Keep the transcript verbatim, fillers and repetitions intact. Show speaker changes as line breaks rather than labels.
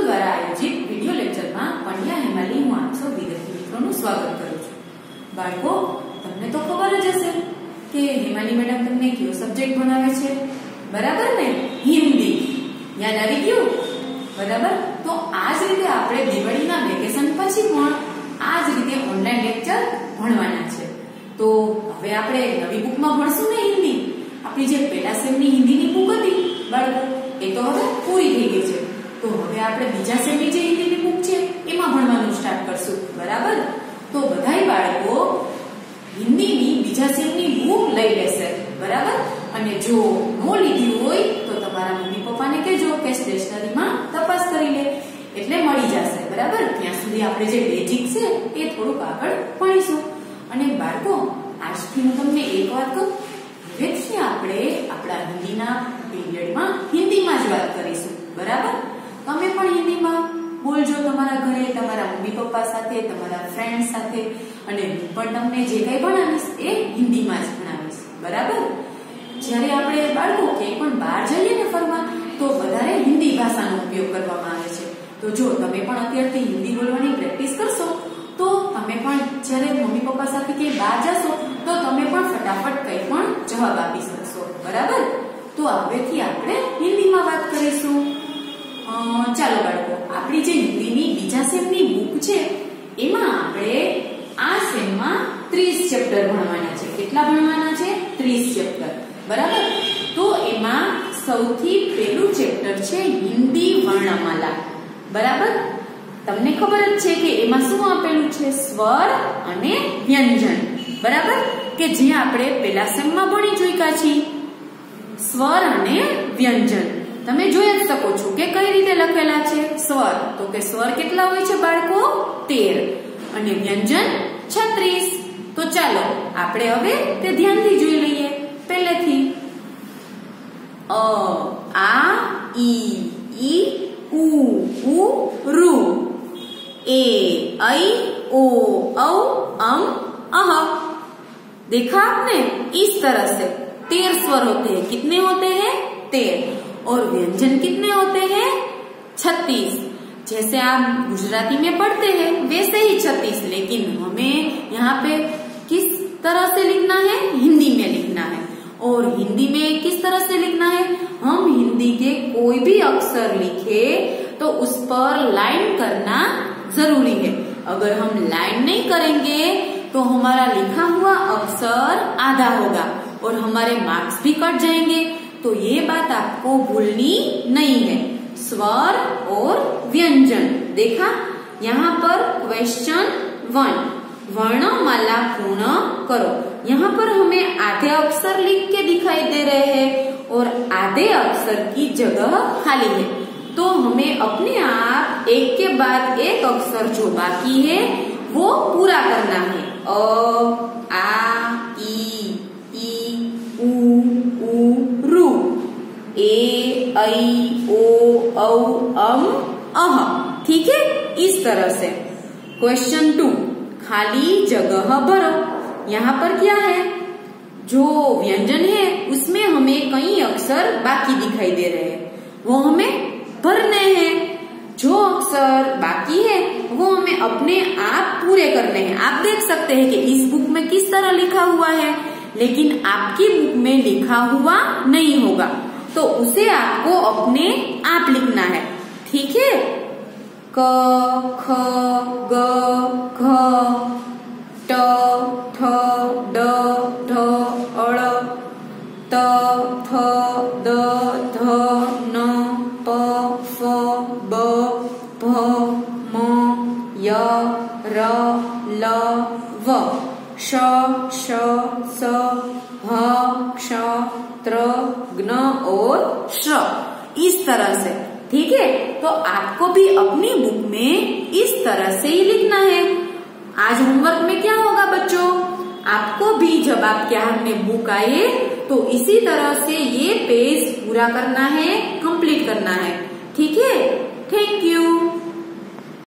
દ્વારા આયોજિત વિડિયો લેક્ચરમાં પંડ્યા હેમાલી હું આપ સૌ વિદ્યાર્થી મિત્રોનું સ્વાગત કરું છું। બાળકો, તમને તો ખબર જ હશે કે હેમાલી મેડમ તમને કયો સબ્જેક્ટ ભણાવે છે, બરાબર ને? હિન્દી। યાદ આવી ગયું? બરાબર। તો આ જ રીતે આપણે દિવાળીના વેકેશન પછી પણ આ જ રીતે ઓનલાઈન લેક્ચર ભણવાના છે। તો હવે આપણે નવી બુકમાં ભણશું ને હિન્દી। આપણી જે પહેલા સેમની હિન્દીની બુક હતી બાળકો, એ તો હવે પૂરી થઈ ગઈ છે। તો હવે આપણે બીજા સેમની જે હિન્દીની બુક છે એમાં ભણવાનું સ્ટાર્ટ કરશું, બરાબર? તો બધાય બાળકો હિન્દીની બીજા સેમની બુક લઈ લેશે, બરાબર? અને જો નો લીધી હોય તો તમારા મમ્મી પપ્પાને કહેજો કે સ્ટેશનરીમાં તપાસ કરી લે, એટલે મળી જશે, બરાબર? ત્યાં સુધી આપણે જે બેઝિક છે એ થોડુંક આગળ ભણીશું। અને બાળકો, આજથી હું તમને એક વાત કહું, હવેથી આપણે આપણા હિન્દીના પીરિયડમાં હિન્દીમાં જ વાત કરીશું, બરાબર? તમે પણ હિન્દીમાં બોલજો તમારા ઘરે, તમારા મમ્મી પપ્પા સાથે, તમારા ફ્રેન્ડ સાથે, અને હું પણ તમને જે કંઈ ભણાવીશ એ હિન્દીમાં જ ભણાવીશ, બરાબર? જ્યારે આપણે બાળકો ક્યાંય પણ બહાર જઈએ ને ફરવા, તો વધારે હિન્દી ભાષાનો ઉપયોગ કરવામાં આવે છે। તો જો તમે પણ અત્યારથી હિન્દી બોલવાની પ્રેક્ટિસ કરશો તો તમે પણ જ્યારે મમ્મી પપ્પા સાથે ક્યાંય બહાર જશો તો તમે પણ ફટાફટ કંઈ પણ જવાબ આપી શકશો, બરાબર? તો હવેથી આપણે હિન્દીમાં વાત કરીશું। ચાલો બાળકો, આપણી જે હિન્દીની બીજા સેમની બુક છે એમાં આપણે આ સેમમાં ત્રીસ ચેપ્ટર ભણવાના છે। કેટલા ભણવાના છે? ત્રીસ ચેપ્ટર, બરાબર? તો એમાં સૌથી પહેલું ચેપ્ટર છે હિન્દી વર્ણમાલા, બરાબર? તમને ખબર જ છે કે એમાં શું આપેલું છે? સ્વર અને વ્યંજન, બરાબર? કે જે આપણે પહેલા સેમમાં ભણી ચૂક્યા છીએ। સ્વર અને વ્યંજન તમે જોઈ જ શકો છો કે કઈ રીતે લખેલા છે। સ્વર, તો કે સ્વર કેટલા હોય છે બાળકો? તેર, અને વ્યંજન છત્રીસ। તો ચાલો આપણે હવે તે ધ્યાનથી જોઈ લઈએ પહેલેથી। અ, આ, ઈ, ઈ, ઉ, ઉ, ઋ, ए, ऐ, ओ, औ, अम, अह। देखा आपने? इस तरह से तेर स्वर होते हैं। कितने होते हैं? तेर। और व्यंजन कितने होते हैं? छत्तीस। जैसे आप गुजराती में पढ़ते हैं वैसे ही छत्तीस, लेकिन हमें यहाँ पे किस तरह से लिखना है? हिंदी में लिखना है। और हिंदी में किस तरह से लिखना है? हम हिंदी के कोई भी अक्षर लिखे तो उस पर लाइन करना जरूरी है। अगर हम लाइन नहीं करेंगे तो हमारा लिखा हुआ अक्षर आधा होगा और हमारे मार्क्स भी कट जाएंगे। तो ये बात आपको भूलनी नहीं है। स्वर और व्यंजन, देखा? यहाँ पर क्वेश्चन वन, वर्णमाला पूर्ण करो। यहाँ पर हमें आधे अक्षर लिख के दिखाई दे रहे हैं और आधे अक्षर की जगह खाली है। तो हमें अपने आप एक के बाद एक अक्षर जो बाकी है वो पूरा करना है। अ, आ, ई, ई, उ, उ, ऋ, ए, ऐ, ओ, औ, अम, अह। ठीक है? इस तरह से। क्वेश्चन टू, खाली जगह भरो। यहाँ पर क्या है? जो व्यंजन है उसमें हमें कई अक्षर बाकी दिखाई दे रहे हैं, वो हमें भरने हैं। जो अक्षर बाकी है वो हमें अपने आप पूरे करने हैं। आप देख सकते हैं कि इस बुक में किस तरह लिखा हुआ है, लेकिन आपकी बुक में लिखा हुआ नहीं होगा, तो उसे आपको अपने आप लिखना है। ठीक है? क, ख, ग, घ, ट, ठ, ड, ढ, अड़, त, थ, द, ध, न, प, फ, ब, भ, म, य, र, ल, व, श, श, स, ह, क्ष, त्र, ग्न और श। इस तरह से। ठीक है? तो आपको भी अपनी बुक में इस तरह से ही लिखना है। आज होमवर्क में क्या होगा बच्चों? आपको भी जब आपके हाथ में बुक आए तो इसी तरह से ये पेज पूरा करना है, कंप्लीट करना है। ठीक है? Thank you.